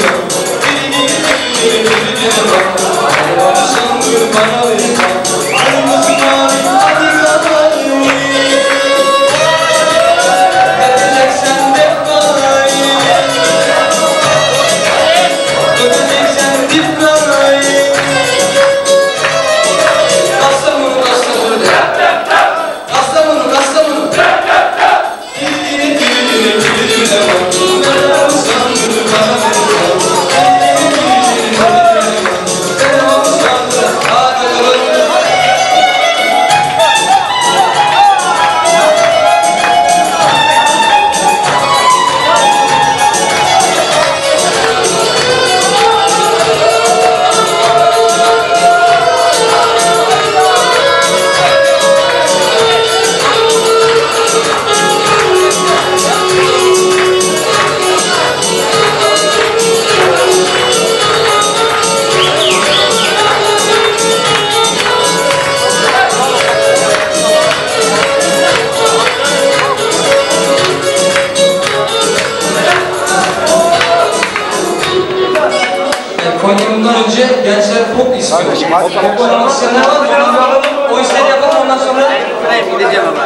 Bundan önce gençler pop istiyor. Pop oynamasına var. O işleri yapalım ondan sonra gideceğim ama.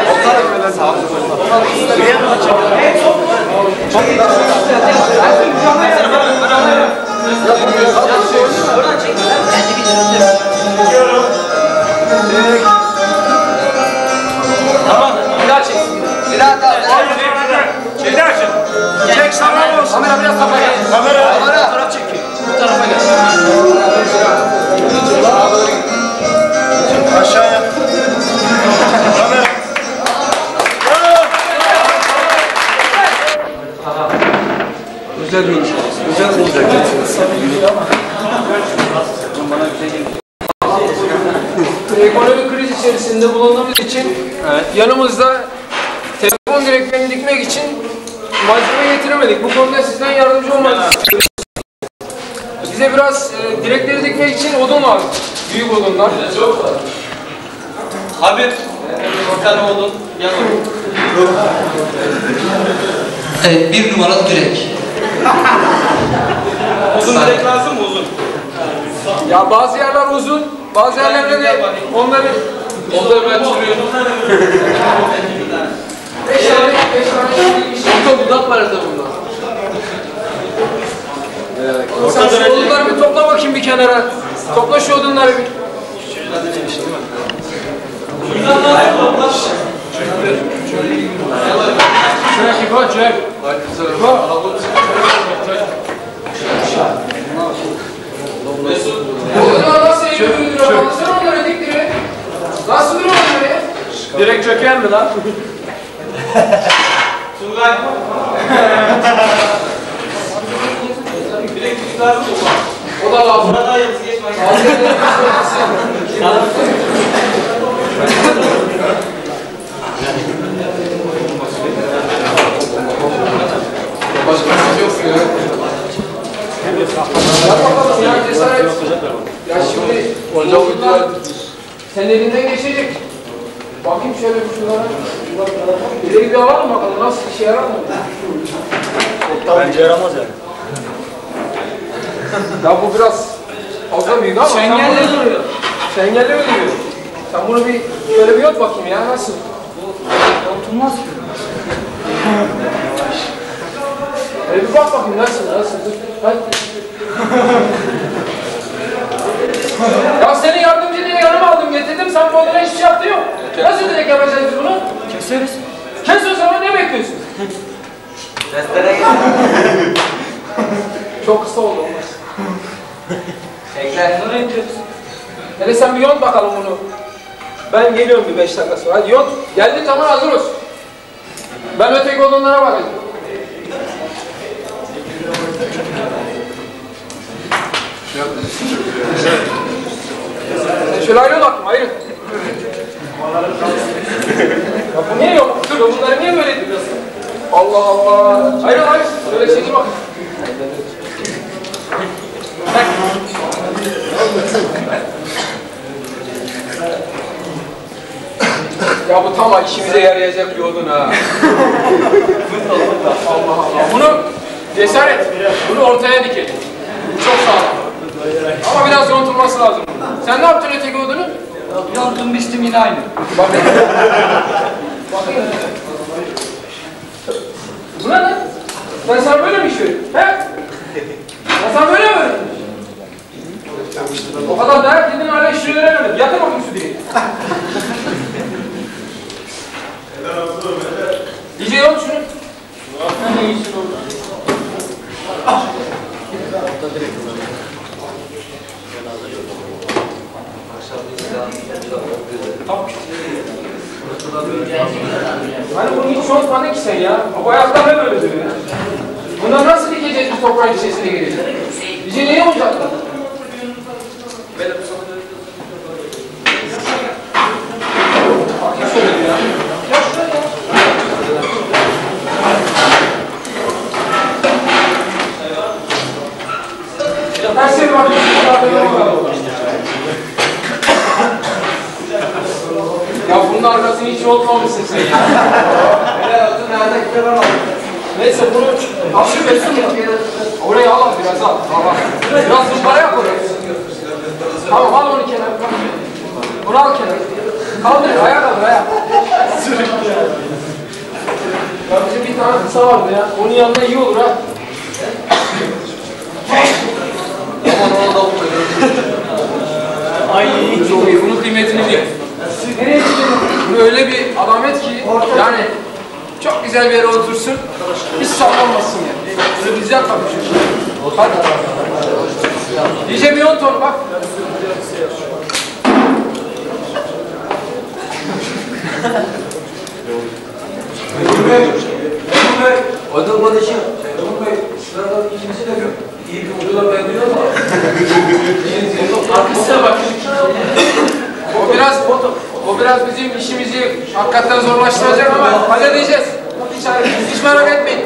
Tamam. Bir daha çek. Bir daha daha. Bir daha çek. Çek sağlam olsun. Kamera biraz tarafa gel. Kamera. Bu taraf çekiyor. Bu tarafa gel. Aşağıya. Kamera. Güzel bir güzel olacak. Ekonomik kriz içerisinde bulunduğumuz için yanımızda telefon direklerini dikmek için malzeme getiremedik. Bu konuda sizden yardımcı olmanızı istiyoruz. Bize biraz direkleri dikmek için odun var. Büyük odunlar. Habib, bir tane odun, yan odun. Evet, bir numaralı direk. Uzun direk lazım mı uzun? Ya bazı yerler uzun, bazı yerlerde de onları ben sürüyorum. 5 tane dudak var arada bunda. Sen şu odunları bir topla bakayım bir kenara. Topla şu odunları bir. Çek İbo, çek. Odunlar nasıl eğiliyor? Anlasana onları dikleri. Nasıl duruyor onları? Direkt çöker mi lan? Turgay. Direkt tutar mı? O da lazım. Burada yalnız geçme. Başka bir şey yok ya. Yap bakalım ya cesaret. Ya şimdi oyuncular senin elinden geçecek. Bakayım şöyle bir şunlara. İleri bir alalım bakalım nasıl işe yarar mı? Bence yaramaz yani. Ya bu biraz fazla büyük ama Şengelli duruyor. Şengelli mi duruyor? Sen bunu bir şöyle bir yot bakayım ya nasıl? Oturmaz ki. Bir bak bakayım nasıl? Dur. Hadi. Ya seni yardımcı diye yanıma aldım getirdim sen bu odana hiçbir şey yaptın yok. Nasıl direkt yapacağız biz bunu? Keseriz. Kes o zaman ne bekliyorsun? Testere gel. Çok kısa oldu olmaz. Bekle. Nereye gidiyorsun? Hele sen bir yont bakalım bunu. Ben geliyorum bir 5 dakika sonra. Hadi yont. Geldi tamam hazır olsun. Ben öteki odunlara bakayım. Sen şöyle ayrıl bakayım ayrıl. Ya bu niye yok? Dur bunları niye böyle ediyorsun? Allah Allah. Ayrıl ayrıl. Şöyle çekil bak. Ya bu tam işimize yarayacak bir odun ha. Allah Allah. Bunu cesaret. Bunu ortaya dikelim. Çok sağ ol. Ama biraz yontulması lazım. Sen ne yaptın öteki odunu? Yonttum biçtim yine aynı. Bakayım. Bakayım. Bu ne lan? Ben sana böyle mi işiyorum? He? Ben sana böyle mi öğrettim? O kadar dayak yedin hala işini öğrenemedin. Yatır bakayım şu direği. İyice yont şunu. Hani bunu hiç yontmadın ki sen ya. Bu ayaklar ne böyle duruyor? Bundan nasıl dikeceğiz biz toprağın içerisine gireceğiz? Bize neye olacaklar? Kim söyledi ya? Ya şuraya ya. Her şey var. Ya bunun arkasını hiç unutmamışsın sen ya. Helal olsun, nerede gider al. Neyse bunu hafif etsin ya. Orayı al biraz al. Biraz zımbara yap oraya. Tamam al onu kenara. Bunu al kenara. Kaldır ayağa kaldır ayağa. Ya bizim bir tane kısa vardı ya. Onun yanında iyi olur ha. Aman ona da olmadı. Ay çok iyi. Bunun kıymetini bil. Nereye gidiyorsun? Bu öyle bir alamet ki yani çok güzel bir yere otursun. Hiç sallanmasın yani. Böyle güzel kapışır. Hadi. Diyeceğim 10 ton bak. Odun konuşuyor. Odun Bey, şurada ikincisi de yok. İyi kıvırıyorlar ben diyorum ama. Arkasına bak. O biraz bizim işimizi hakikaten zorlaştıracak ama halledeceğiz. Hiç merak etmeyin.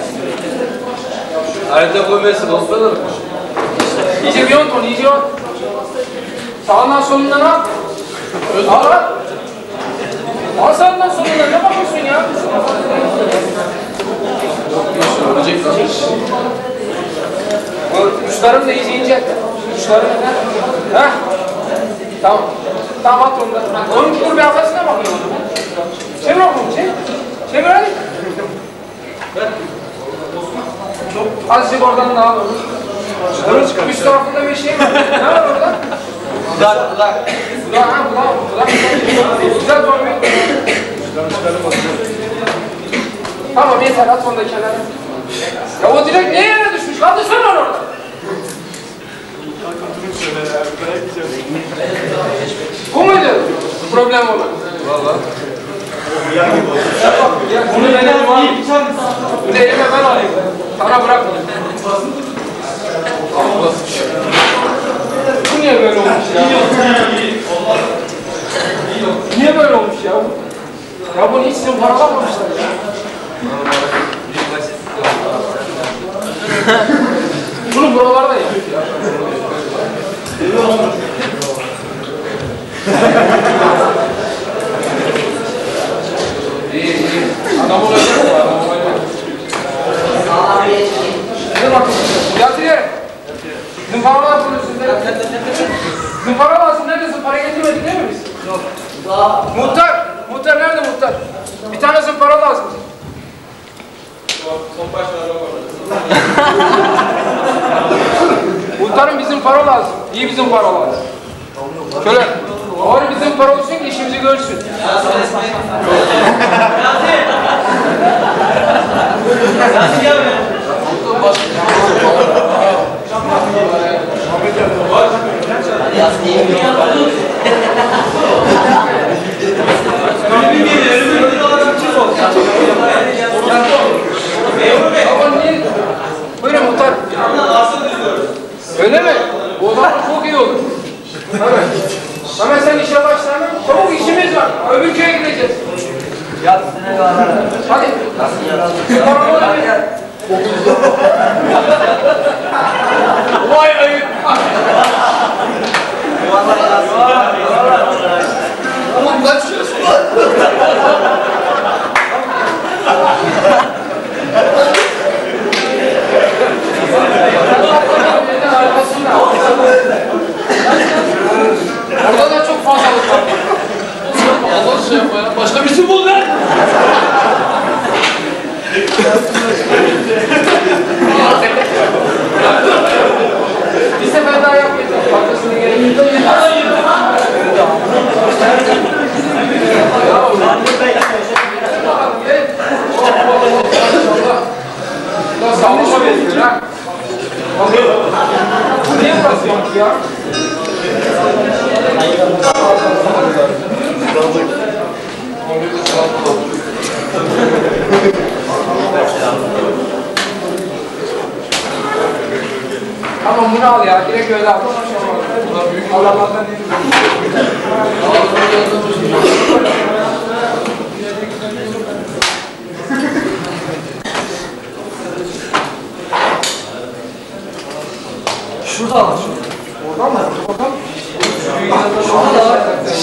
Harita koymayasın, olsana mı? İyice bir 10 ton, iyice 10. Sağından solundan al. Al al. Al sağından solundan, ne bakıyorsun ya? Uçlarım da iyice ince. Uçlarım da. Heh. Tamam. Tamam at onu da. Onun dur bir arkasına bakıyorum. Çevir oğlum, çevir. Çevir hadi. Azıcık oradan da al onu. Onun üst tarafında bir şey var. Ne var orada? Kulak. Kulak, ha kulak. Güzel doğru bir. Tamam yeter, at onu da kenara. Ya o direkt neye yere düşmüş? Kaldırsana onu orada. Bu muydu? Problem olan. Valla. Bunu ben elim alayım. Bunu elime ben alayım. Sana bırakmayayım. Bu niye böyle olmuş ya? Niye böyle olmuş ya? Ya bunu hiç zımparalamamışlar ya. Bunu buralarda yap ya. İyi. Adam olacak mı? Adam olacak. Dur bakayım. Yatır yere. Zımpara lazım sizlere. Zımpara lazım. Nerede zımpara getirmedik değil mi biz? Yok. Muhtar. Muhtar nerede muhtar? Bir tane zımpara lazım. Muhtarım bizim para lazım. İyi bizim para lazım. Şöyle. Doğru bizim para olsun ki işimizi görsün. Buyurun muhtar. Öyle mi? O zaman çok iyi olur. Evet. Hemen sen işe başla. Çabuk işimiz var. Öbür köye gideceğiz. Yatsına kadar. Hadi. Vay ayıp. Oğlum kaçıyorsun. Bir sefer daha yap yeter. Fazlasını gerek yok. Sağlıkla veriyor ha. Niye basıyormuş ya? Tamam bunu al ya. Direkt öyle al. Allah'tan değil. Şurada var. Oradan mı? Oradan mı? Şurada da var.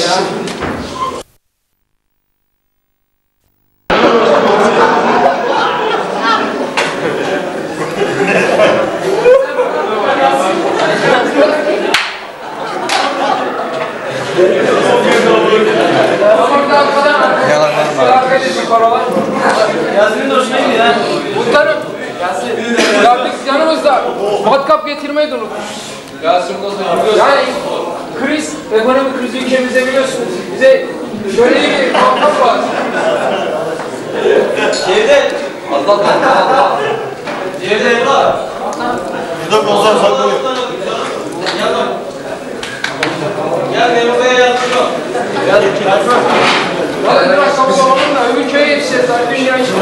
Yasemin de hoşuna gidiyor ha. Muhtarım. Ya biz yanımızda matkap getirmeyi de unutmuşuz. Yani kriz, ekonomik krizi ülkemizde biliyorsunuz. Bize şöyle bir matkap lazım. Cevdet. Allah. Cevdet var. Bir de bozar saklı. Gel benim buraya yazdırma. Hadi biraz kapı olalım da öbür köye yetişeceğiz. Hadi dünya için.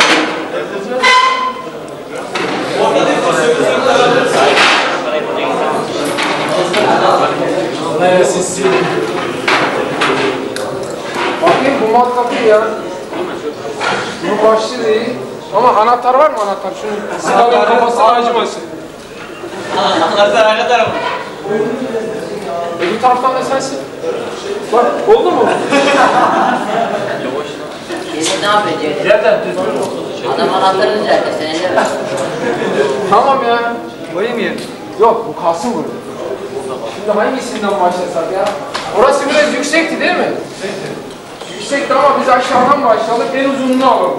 Bakayım bu matkapı ya. Bunun başlığı değil. Ama anahtar var mı anahtar? Şunun silahın kafasına acımasın. Anahtar ne tarafı? Öbür taraftan da sensin. Bak oldu mu? Şimdi ne yapıyor Cevdet? Nereden? Adam anahtarını rica sen elle ver. Tamam ya. Koyayım mı yerine? Yok bu kalsın burada. Şimdi hangisinden başlasak ya? Orası biraz yüksekti değil mi? Yüksekti ama biz aşağıdan başlayalım. En uzunluğunu alalım.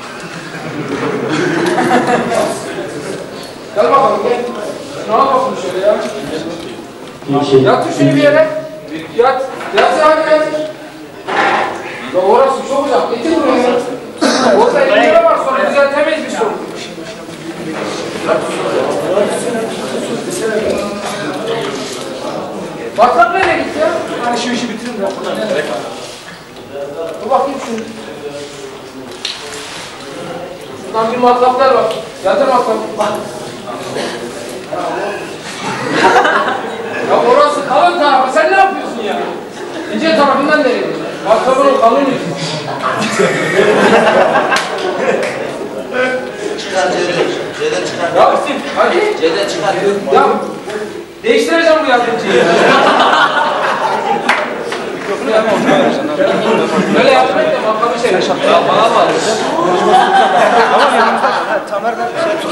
Gel bakalım gel. Ne yapalım şöyle ya? Yat şunu bir yere. Yat. Yat hadi yat. Ya orası çok uzak. Getir buraya. Orada elbise var sonra düzeltemeyiz bir sorun. Baklap nereye gitti ya? Hani şu işi bitirin de. Dur bakayım şunu. Şuradan bir matlaplar var. Yatır bakalım. Ya orası kalın tarafı. Sen ne yapıyorsun ya? İnce tarafından nereye gidiyorsun? Matlapın kalın yüzü. Çıkar Cevdet çıkar. Ya Hüseyin hadi. Cevdet çıkar. Ya değiştireceğim bu yardımcıyı. Böyle yardım et de makamı şey. Ya bana var. Tamam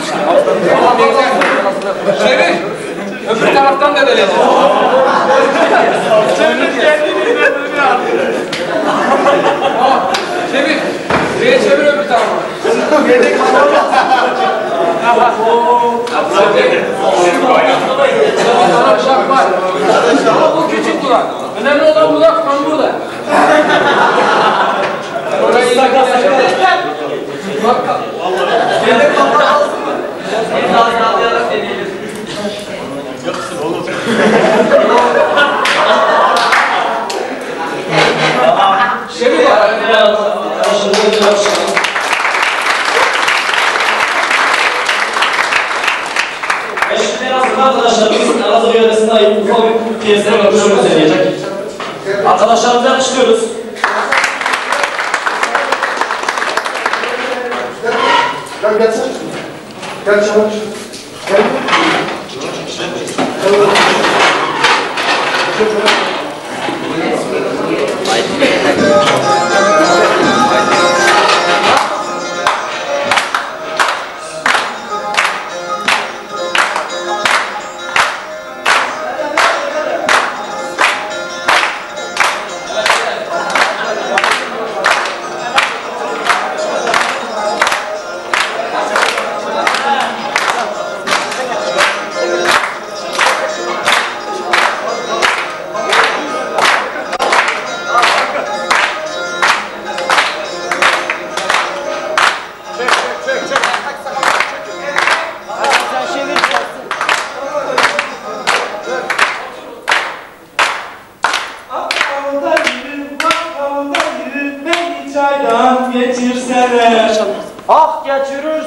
yeter. Çevir. Öbür taraftan da delelim. Çevir. Buraya çevir öbür tarafa. Sana şart var. Ama bu küçük kulak. Önemli olan kulak tam burada. Orayı bak. Cevdet kapalı alsın mı? En az ağlayarak deneyelim. Çevir bak. Şimdi aslında arkadaşlarımız Elazığ yöresinde ayıp ufak bir piyasaya bakışını deneyecek. Arkadaşlarımızdan istiyoruz. Gel gelsene. Gel çabuk. Gel.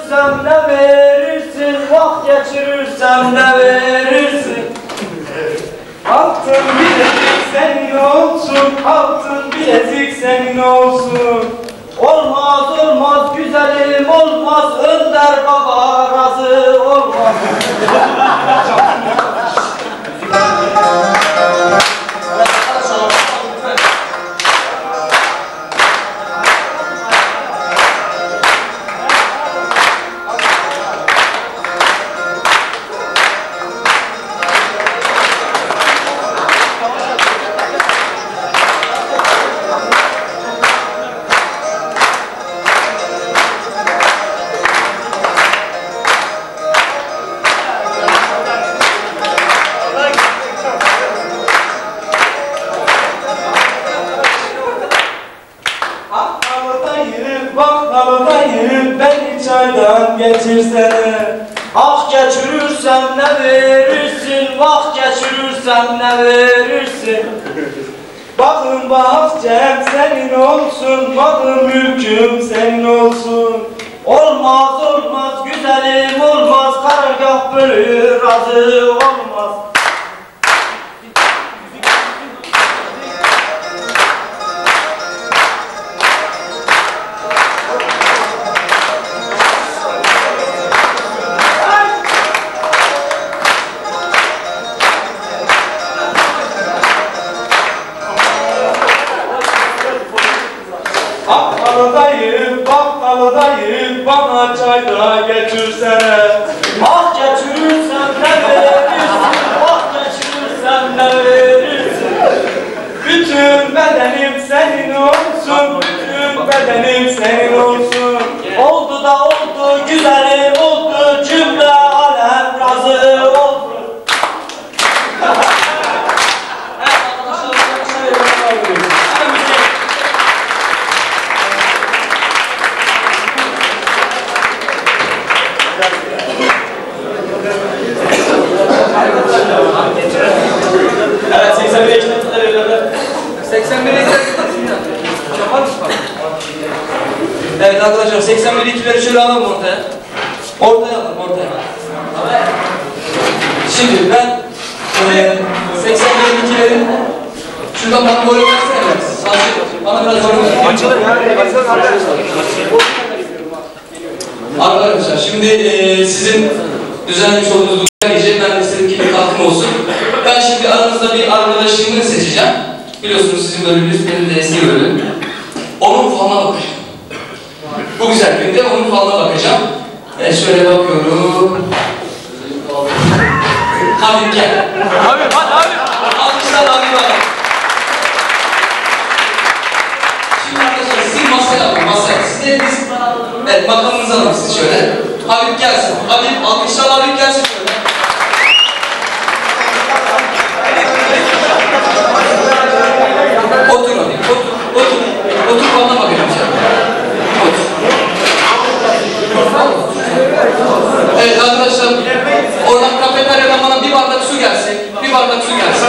geçirirsem ne verirsin? Vah geçirirsem ne verirsin? Altın bilezik senin olsun, altın bilezik senin olsun. Olmaz olmaz güzelim olmaz, Önder Baba razı olmaz. Baklamadayım beni çaydan geçirsene. Ah geçirirsem ne verirsin? Vah geçirirsem ne verirsin? Bakın bahçem senin olsun, bakın mülküm senin olsun. Olmaz olmaz güzelim olmaz, karargah bölü razı olmaz. Bakkalıdayım, bana çayda getirsene. Ah geçirirsem ne verirsin, ah geçirirsem ne verirsin? Bütün bedenim senin olsun, bütün bedenim senin olsun. Oldu da oldu, güzelim oldu, cümle alem razı oldu. Evet, 81'e ekmek de verirler. 81'e yapar mısın? Evet arkadaşlar 81 ikileri şöyle alalım ortaya. Ortaya alalım ortaya. Şimdi ben 81 ikilerin şuradan bana volüm versene. Sadece bana biraz volüm ver. Açılır ya. Arkadaşlar şimdi sizin düzenlemiş olduğunuz bu gece ben de istedim ki bir katkım olsun. Ben şimdi aranızda bir arkadaşımı seçeceğim. Biliyorsunuz sizin bölümünüz benim de eski bölüm. Onun falına bakacağım. Bu güzel günde onun falına bakacağım. Şöyle bakıyorum. Habib gel. Habib hadi Habib. Alkışlar Habib abi. Şimdi arkadaşlar sizi masaya alın masaya. Siz de biz evet makamınızı alın siz şöyle. Habib gelsin. Habib alkışlar Habib gelsin şöyle. Otur Habib otur. Otur. Otur falına bakacağım şimdi. Otur. Evet arkadaşlar oradan kafeteryadan bana bir bardak su gelsin. Bir bardak su gelsin.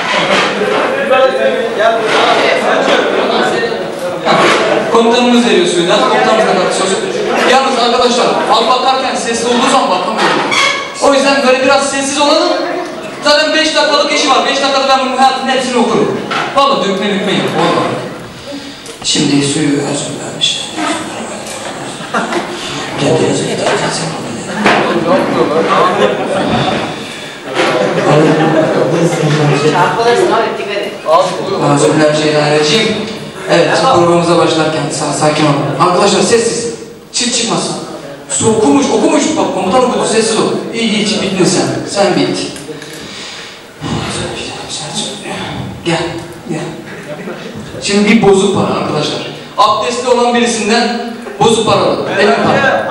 Komutanımız veriyor suyundan. Komutanımızdan kalktı sözü. Yalnız arkadaşlar fal bakarken sesli olduğu zaman bakamıyorum. O yüzden böyle biraz sessiz olalım. Zaten 5 dakikalık işi var. 5 dakikada ben bunun hayatının hepsini okurum. Vallahi dökme yok. Şimdi suyu vermişler. Gel yazı gider. Çarpılırsın abi dikkat et. Bismillahirrahmanirrahim. Evet, programımıza başlarken sakin olun. Arkadaşlar sessiz. Çıt çıkmasın. Su okumuş. Bak komutan okudu, sessiz ol. İyi, bittin sen. Sen bit. Gel. Şimdi bir bozuk para arkadaşlar. Abdestli olan birisinden bozuk para alın. Benim para.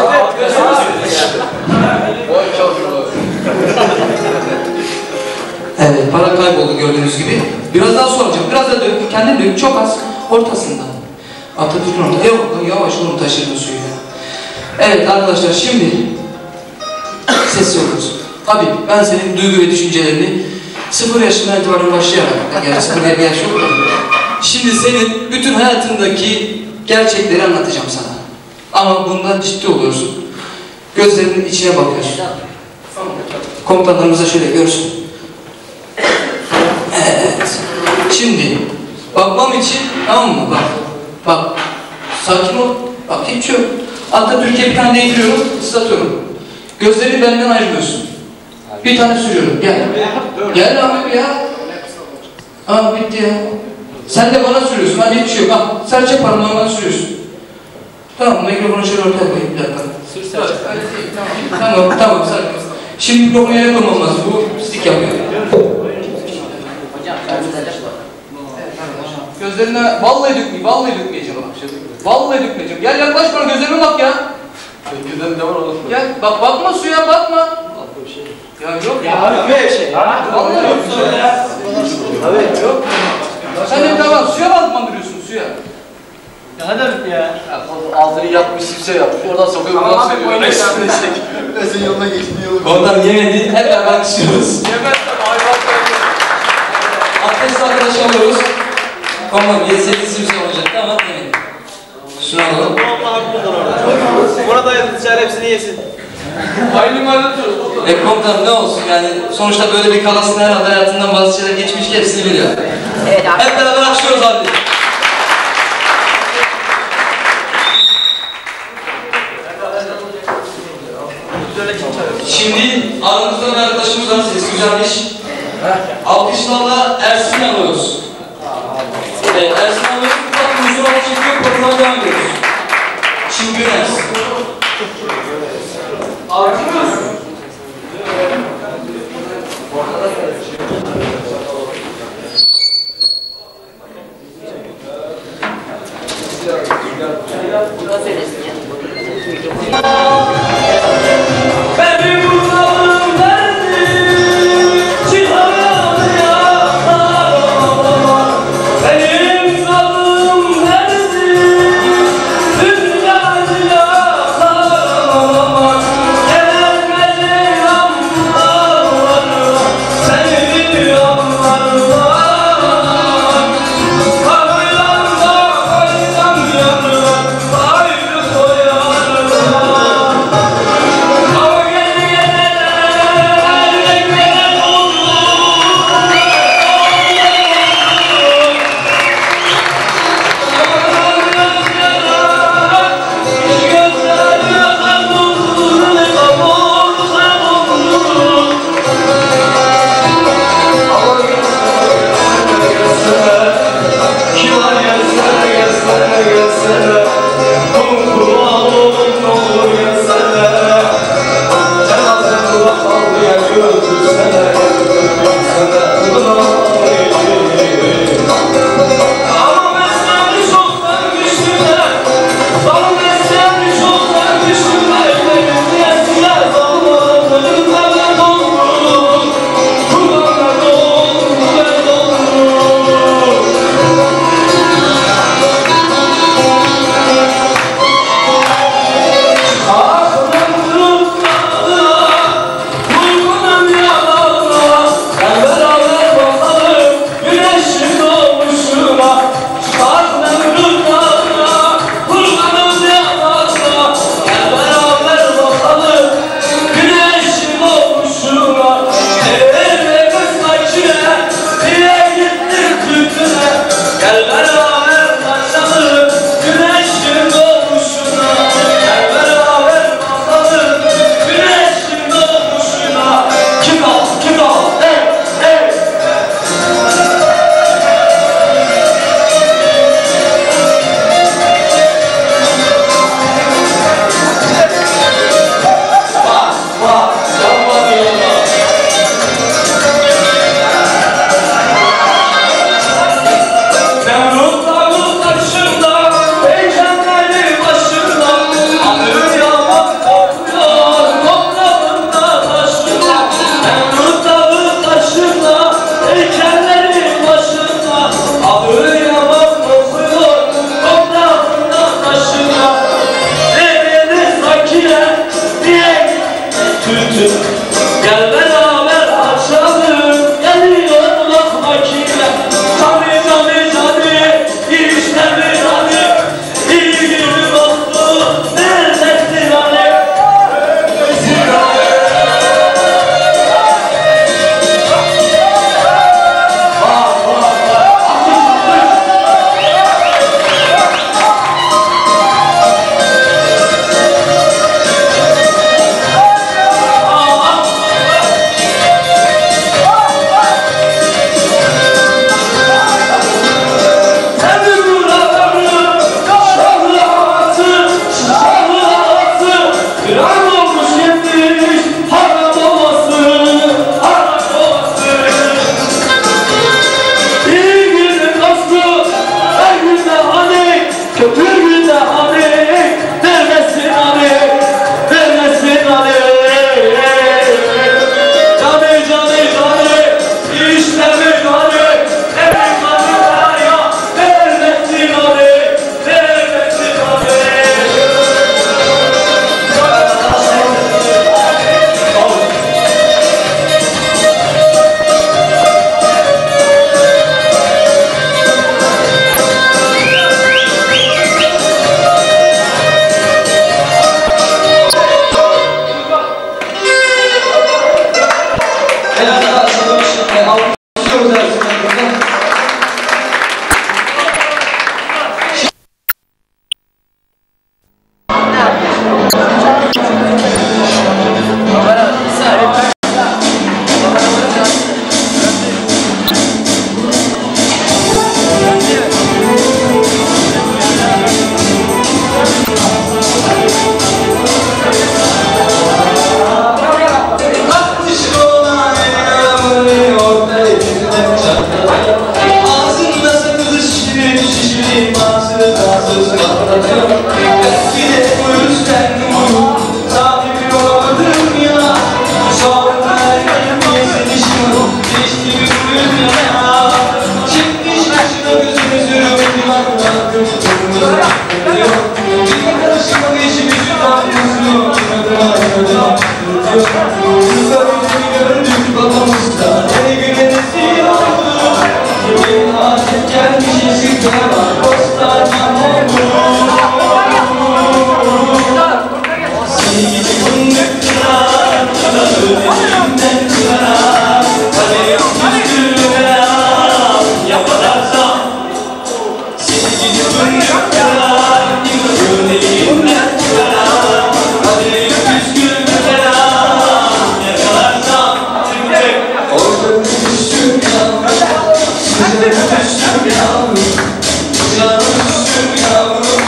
Evet, para kayboldu gördüğünüz gibi. Biraz daha soracağım. Biraz da dök. Kendin dök. Çok az. Ortasından. Atatürk'ün ortasında. Yavaş oğlum taşırdın suyu ya. Evet arkadaşlar şimdi sessiz oluruz. Tabii ben senin duygu ve düşüncelerini 0 yaşından itibaren başlayarak, yani 0 diye bir yaş yok. Şimdi senin bütün hayatındaki gerçekleri anlatacağım sana. Ama bundan ciddi oluyorsun. Gözlerinin içine bakıyorsun. Komutanlarımıza şöyle görsün. Evet. Şimdi bakmam için, tamam mı? Bak. Sakin ol. Bak hiç yok. Atatürk'e bir tane değdiriyorum, ıslatıyorum. Gözlerini benden ayırmıyorsun. Bir tane sürüyorum. Gel. Gel abi ya. Aa bitti ya. Sen de bana sürüyorsun. Hadi hiçbir şey yok. Serçe parmağına sürüyorsun. Tamam, mikrofonu şöyle ortaya koyayım. Bir dakika. Tamam. Sakin. Şimdi mikrofonu yere koymam lazım. Bu pislik yapıyor. Hocam şarkıda Gözlerine vallahi dökmeyeceğim. Vallahi dökmeyeceğim. Gel yaklaş bana, gözlerime bak ya. Gözlerinde var oğlum. Gel bakma suya bakma. Ya yok ya. Abi böyle bir şey. Vallahi yok. Abi yok. Sen de tamam suya mı bandırıyorsun suya? Ya hadi abi ya. Altını yapmış, simse yapmış. Oradan sokuyor, buradan söylüyor. Esin yoluna geçtiği yolu. Komutanım yemedi. Hep beraber düşüyoruz. Yemezsem hayvan. Abdest arkadaşı alıyoruz. Komutanım 7-8 simse olacaktı ama yemedi. Şunu alalım. Burada yatacağın hepsini yesin. Aynı mahalle dur. Komutanım ne olsun yani sonuçta böyle bir kalasın herhalde hayatından bazı şeyler geçmiş ki hepsini biliyor. Evet abi. Hep beraber alkışlıyoruz abi. Şimdi aramızda bir arkadaşımız var, sesi güzelmiş. Alkışlarla Ersin'i alıyoruz. Evet, Ersin'i alıyoruz. Ufak bir huzur altı çekiyor, programına devam ediyoruz. Çılgın Ersin. Alkışlıyoruz. Burada söylesin ya. Benim kulağım derdi, cihanım yakar. Benim zalım derdi, dünyayı yakar. Gelen meceylan var, seni yanlarlar. Kavrayanda kaydan yanlar, ayrı koyarlar. Gel beraber açalım, geliyor lokmakine. Tabi işte bir hani, iyi gibi oldu, neredesin hani? gördük babamızda ne güvenesi oldu. Kimin adet gelmiş eskide var dostlardan oldu. Seni gidi fındık kırar, elimden kırar. Kaderim üstüne yapararsam. Seni gidi fındık kırar, elimden kırar. Kaderim üstüne yakalarsam. Orada düştüm yavrum, size düştüm yavrum. Canım düştüm yavrum,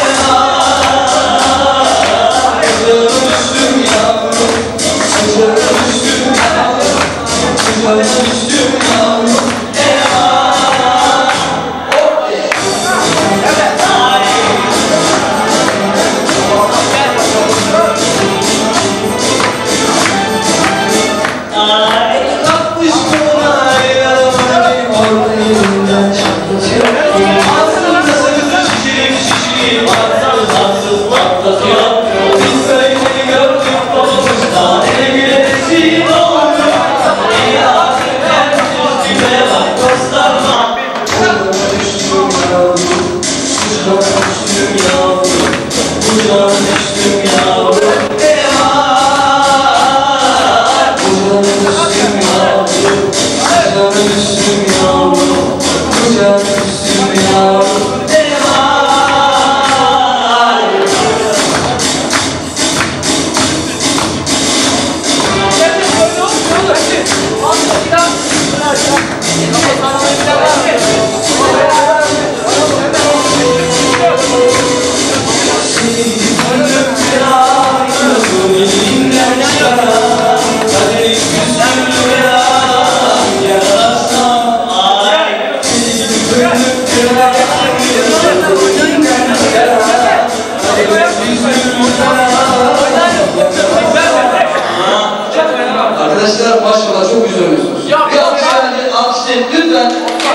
Arkadaşlar maşallah çok güzel oynuyorsunuz. Bir alkışlayın lütfen.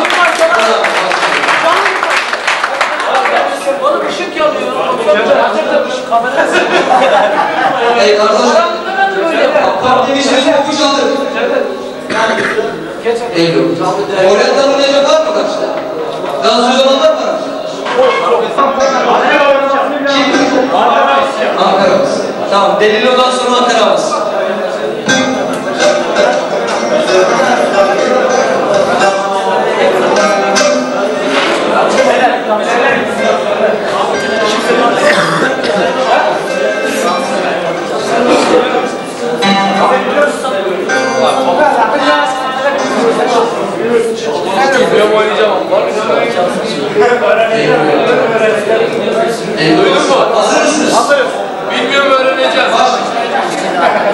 Bana ışık yanıyor. Ey arkadaşlar. Kaptanın işini kopuş alır. Eylül. Oryan'dan oynayacak var mı karşıda? Dansöz olanlar mı var? Kim? Ankara'mız. Tamam, Delilo'dan sonra Ankara'mız. Ben oynayacağım. Duydun mu? Hazır mısınız? Hazırım. Bilmiyorum, öğreneceğiz.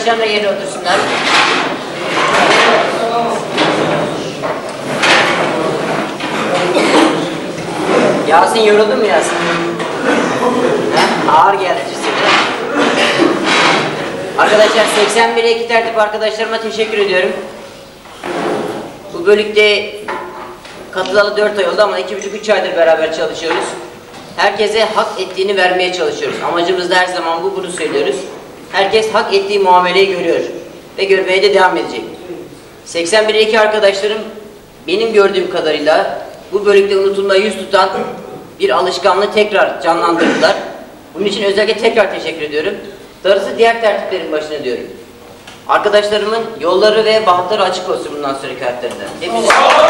arkadaşlarım da yerine otursunlar. Yasin yoruldun mu Yasin? Ağır geldi size. Arkadaşlar 81'e 2 tertip arkadaşlarıma teşekkür ediyorum. Bu bölükte katılalı 4 ay oldu ama 2,5-3 aydır beraber çalışıyoruz. Herkese hak ettiğini vermeye çalışıyoruz. Amacımız da her zaman bu, bunu söylüyoruz. Herkes hak ettiği muameleyi görüyor ve görmeye de devam edecek. 81'e 2 arkadaşlarım benim gördüğüm kadarıyla bu bölükte unutulmaya yüz tutan bir alışkanlığı tekrar canlandırdılar. Bunun için özellikle tekrar teşekkür ediyorum. Darısı diğer tertiplerin başına diyorum. Arkadaşlarımın yolları ve bahtları açık olsun bundan sonraki hayatlarında. Hepinize...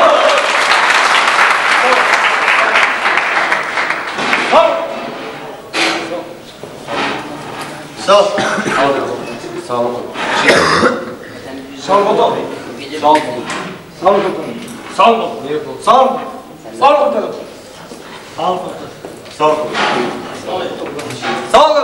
Sağ ol. Sağ ol. Sağ ol komutanım. Sağ ol. Sağ ol komutanım. Sağ ol. Sağ ol. Sağ ol komutanım. Sağ ol komutanım. Sağ ol. Sağ ol.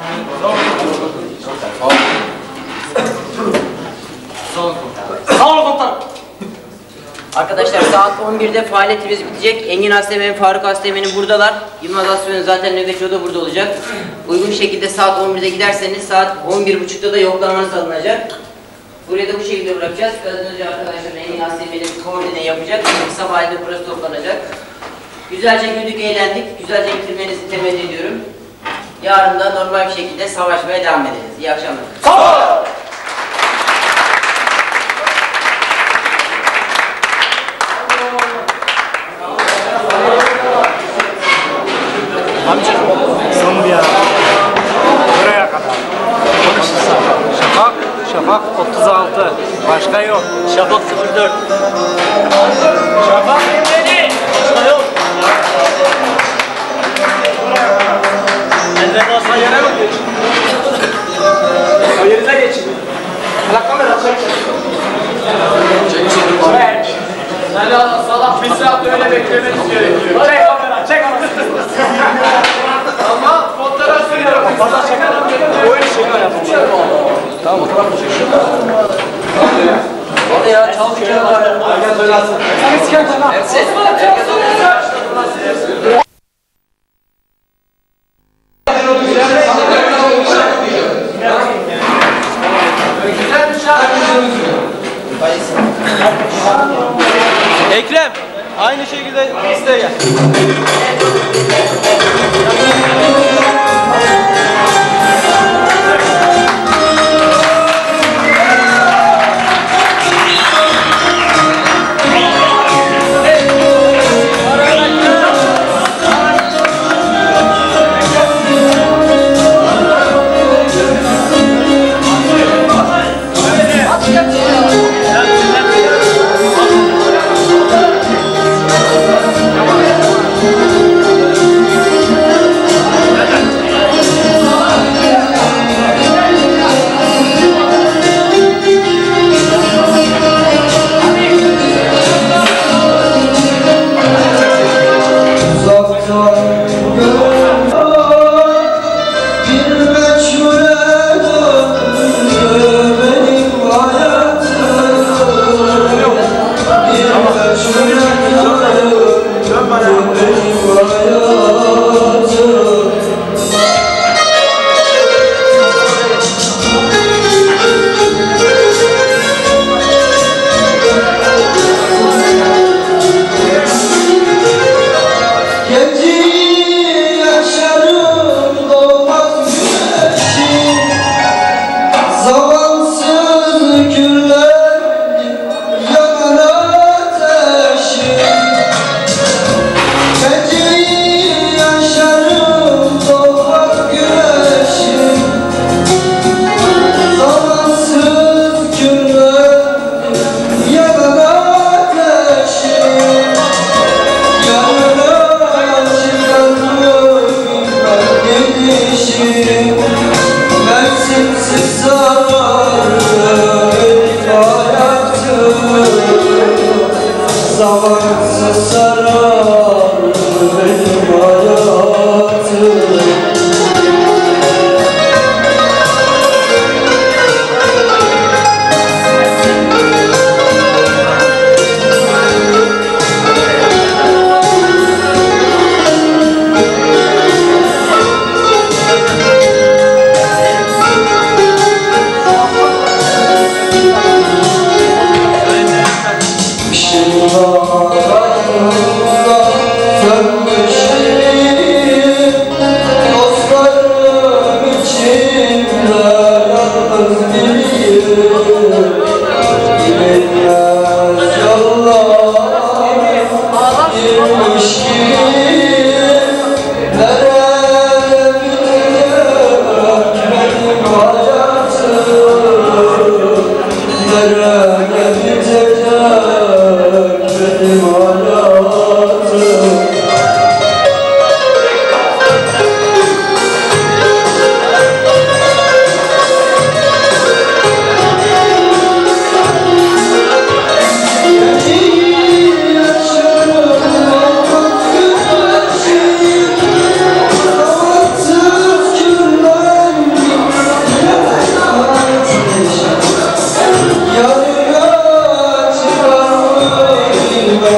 Sağ ol komutanım. Arkadaşlar saat 11'de faaliyetimiz bitecek. Engin Asteğmen, Faruk Asteğmen'in buradalar. Yılmaz Asteğmen zaten nöbetçi, o da burada olacak. Uygun şekilde saat 11'de giderseniz saat 11.30'da da yoklamanız alınacak. Burayı da bu şekilde bırakacağız. Biraz önce arkadaşlar Engin Asteğmen'in koordine yapacak. Sabah halinde burası toplanacak. Güzelce güldük, eğlendik. Güzelce bitirmenizi temenni ediyorum. Yarın da normal bir şekilde savaşmaya devam edeceğiz. İyi akşamlar. Sağ ol. Amca, son ya. Buraya kadar. Konuşursa. Şafak 36. Başka yok. Şafak 04. Şafak beni. Başka yok. Elden asla yere yok. O yerine geçin. Hala kamera çek. Çek. Hala salak bir saat öyle beklemeniz gerekiyor. Çek kamera, çek ama fotoğraf sürüyorum. Fotoğraf çekelim. Oyun çekiyor yapalım. Tamam, fotoğraf mı çekiyor? Hadi ya, çalışıyor var. Herkes oynasın. Herkes oynasın. Ekrem, aynı şekilde listeye gel.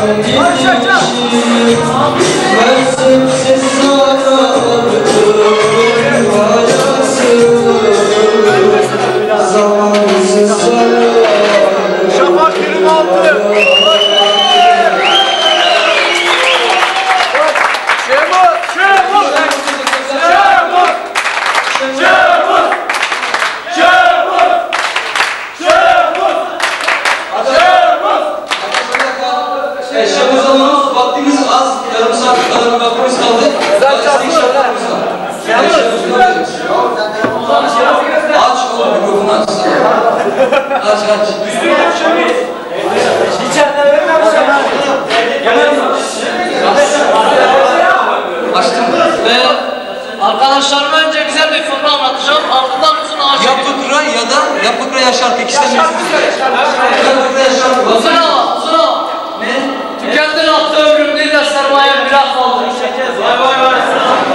Arkadaşlarıma önce güzel bir fıkra anlatacağım. Ardından uzun ağaç. Ya fıkra ya da ya fıkra ya şarkı ikisinden birisi. Ya fıkra ya şarkı. Uzun hava, uzun hava. Ne? Tükendin attı ömrüm değil de sermaye biraz kaldı. Vay vay vay.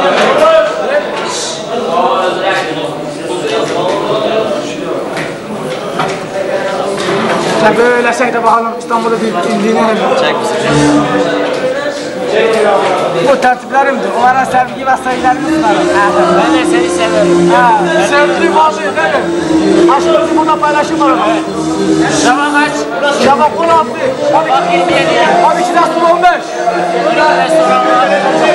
Böyle şeyde bakalım İstanbul'da bir dinleyelim. Bu tertiplerimdir. Onlara sevgi ve saygılarımız var. Ben de seni severim. Sevgi bazı efendim. Aşkımızı burada paylaşım var. Şaba kaç? Şabak 16. Bak 27. 12 Destur 15. Burada restoran var.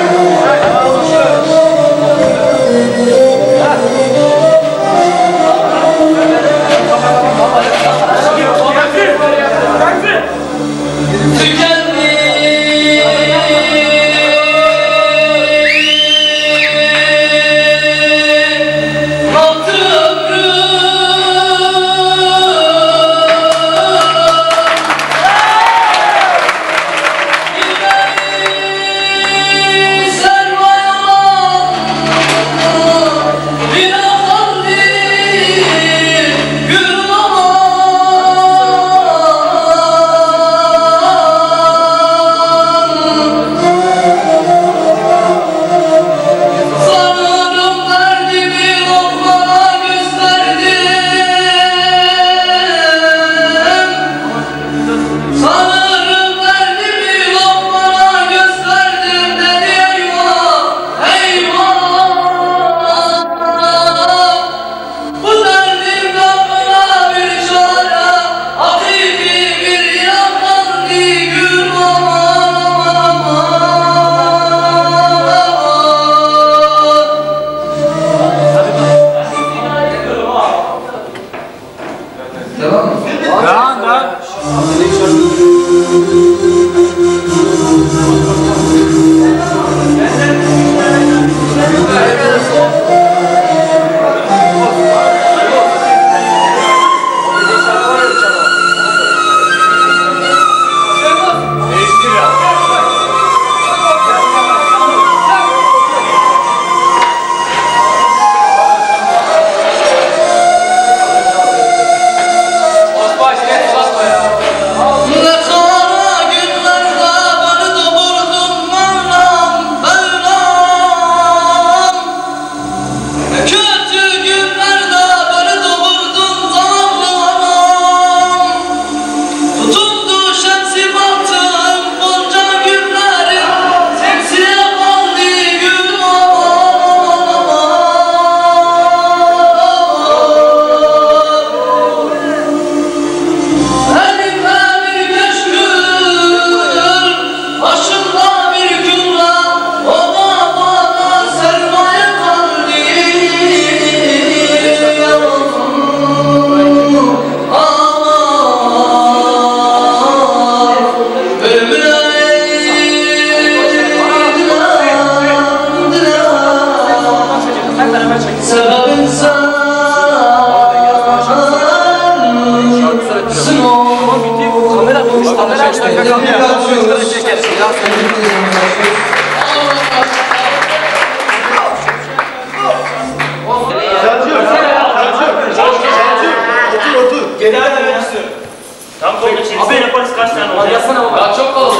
Tam kolunu çevirsin yaparız kaç tane olacak? Ya çok kalabalık.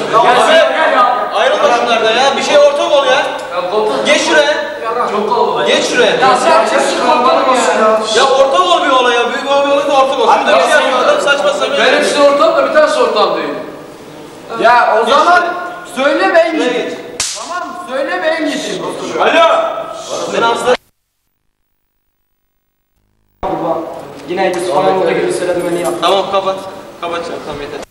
Ayrılma şunlarda ya. Bir şey ortak ol ya. Geç şuraya. Çok kalabalık. Geç şuraya. Ya sen kalabalık ya. Ya ortak ol bir olaya. Büyük bir olay da ortak ol. Şurada bir şey yapıyor. Adam saçma sapan. Benim size ortağım da bir tanesi ortağım değil. Ya o zaman söyle ben gideyim. Tamam söyle ben gideyim. Ben hasta. Yine Yusuf bana orada gibi söyledi beni yaptı. Tamam kapat. Kapat canım tamam yeter.